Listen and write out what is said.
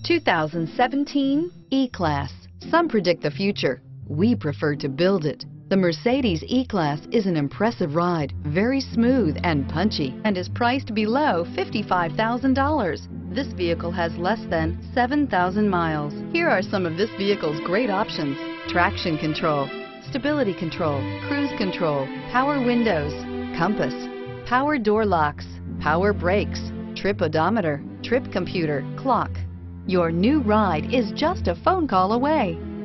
2017 E-Class. Some predict the future. We prefer to build it. The Mercedes E-Class is an impressive ride, very smooth and punchy, and is priced below $55,000. This vehicle has less than 7,000 miles. Here are some of this vehicle's great options: traction control, stability control, cruise control, power windows, compass, power door locks, power brakes, trip odometer, trip computer, clock. Your new ride is just a phone call away.